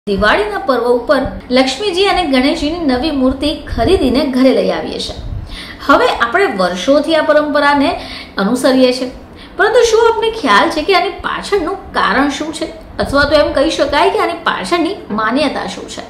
દિવાળીના પર્વ ઉપર લક્ષ્મીજી અને ગણેશજીની નવી મૂર્તિ ખરીદીને ઘરે લઈ આવીએ છીએ। હવે આપણે વર્ષોથી આ પરંપરાને અનુસરીએ છીએ, પરંતુ શું આપને ખ્યાલ છે કે આની પાછળનું કારણ શું છે, અથવા તો એમ કહી શકાય કે આની પાછળની માન્યતા શું છે?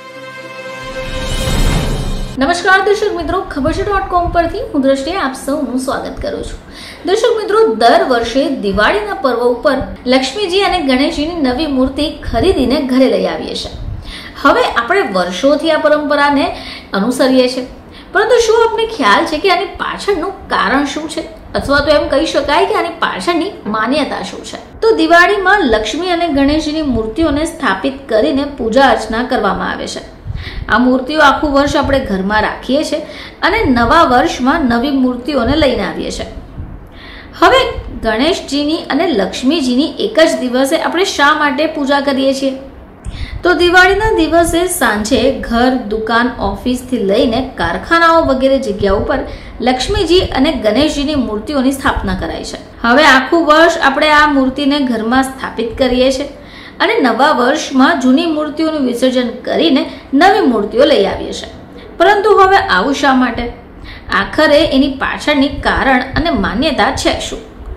નમસ્કાર દર્શક મિત્રો, ખબર છે .com પરથી હું દ્રષ્ટિએ આપ સૌનું સ્વાગત કરું છું। દર્શક મિત્રો, દર વર્ષે દિવાળીના પર્વ ઉપર લક્ષ્મીજી અને ગણેશજીની નવી મૂર્તિ ખરીદીને ઘરે લઈ આવીએ છીએ। હવે આપણે વર્ષોથી આ પરંપરાને અનુસરીએ છીએ, પરંતુ શું આપને ખ્યાલ છે કે આની પાછળનું કારણ શું છે, અથવા તો એમ કહી શકાય કે આની પાછળની માન્યતા શું છે? તો દિવાળીમાં લક્ષ્મી અને ગણેશજીની મૂર્તિઓને સ્થાપિત કરીને પૂજા અર્ચના કરવામાં આવે છે। આ મૂર્તિઓ આખું વર્ષ આપણે ઘરમાં રાખીએ છીએ અને નવા વર્ષમાં નવી મૂર્તિઓને લઈને આવીએ છીએ। હવે ગણેશજીની અને લક્ષ્મીજીની એક જ દિવસે આપણે શા માટે પૂજા કરીએ છીએ? તો દિવાળીના દિવસે સાંજે ઘર, દુકાન, ઓફિસથી લઈને કારખાનાઓ વગેરે જગ્યાઓ પર લક્ષ્મીજી અને ગણેશજીની મૂર્તિઓની સ્થાપના કરાય છે। હવે આખું વર્ષ આપણે આ મૂર્તિને ઘરમાં સ્થાપિત કરીએ છીએ અને નવા વર્ષમાં જૂની મૂર્તિઓનું વિસર્જન કરીને નવી મૂર્તિઓ લઈ આવીએ છીએ। પરંતુ હવે આવું શા માટે? આખરે એની પાછળની કારણ અને માન્યતા છે શું?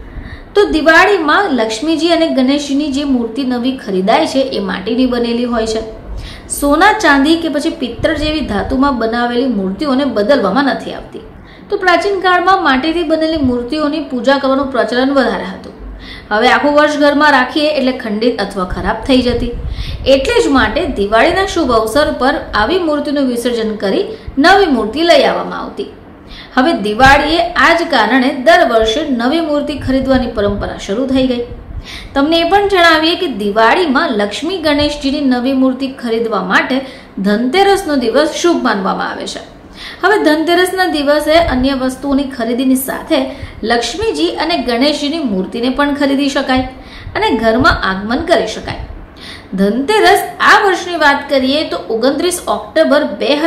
તો દિવાળીમાં લક્ષ્મીજી અને ગણેશજીની જે મૂર્તિ નવી ખરીદાય છે એ માટીની બનેલી હોય છે। સોના, ચાંદી કે પછી પિત્તળ જેવી ધાતુમાં બનાવેલી મૂર્તિઓને બદલવામાં નથી આવતી। તો પ્રાચીન કાળમાં માટીથી બનેલી મૂર્તિઓની પૂજા કરવાનું પ્રચલન વધારે હતું। હવે આખું વર્ષ ઘરમાં રાખીએ એટલે ખંડિત અથવા ખરાબ થઈ જતી, એટલે જ માટે દિવાળીના શુભ અવસર પર આવી મૂર્તિનું વિસર્જન કરી નવી મૂર્તિ લઈ આવવામાં આવતી। હવે દિવાળીએ આ જ કારણે દર વર્ષે નવી મૂર્તિ ખરીદવાની પરંપરા શરૂ થઈ ગઈ। તમને એ પણ જણાવીએ કે દિવાળીમાં લક્ષ્મી ગણેશજીની નવી મૂર્તિ ખરીદવા માટે ધનતેરસનો દિવસ શુભ માનવામાં આવે છે। હવે ધનતેરસના દિવસે અન્ય વસ્તુઓની ખરીદીની સાથે લક્ષ્મીજી અને ગણેશજીની મૂર્તિને પણ ખરીદી શકાય અને ઘરમાં આગમન કરી શકાય। ધનતેરસ આ વર્ષની વાત કરીએ તો 29 ઓક્ટોબર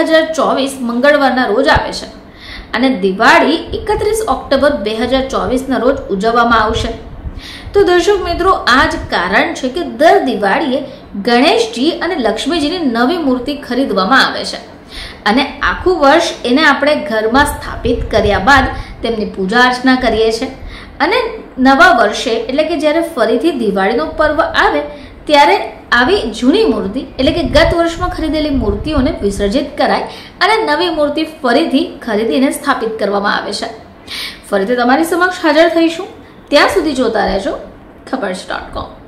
2024 મંગળવારના રોજ આવે છે અને દિવાળી 31 ઓક્ટોબર 2024ના રોજ ઉજવવામાં આવશે। તો દર્શક મિત્રો, આ જ કારણ છે કે દર દિવાળીએ ગણેશજી અને લક્ષ્મીજીની નવી મૂર્તિ ખરીદવામાં આવે છે અને આખું વર્ષ એને આપણે ઘરમાં સ્થાપિત કર્યા બાદ તેમની પૂજા અર્ચના કરીએ છીએ અને નવા વર્ષે એટલે કે જ્યારે ફરીથી દિવાળીનો પર્વ આવે ત્યારે આવી જૂની મૂર્તિ એટલે કે ગત વર્ષમાં ખરીદેલી મૂર્તિઓને વિસર્જિત કરાય અને નવી મૂર્તિ ફરીથી ખરીદીને સ્થાપિત કરવામાં આવે છે। ફરીથી તમારી સમક્ષ હાજર થઈશું, ત્યાં સુધી જોતા રહેજો ખબર છે .com।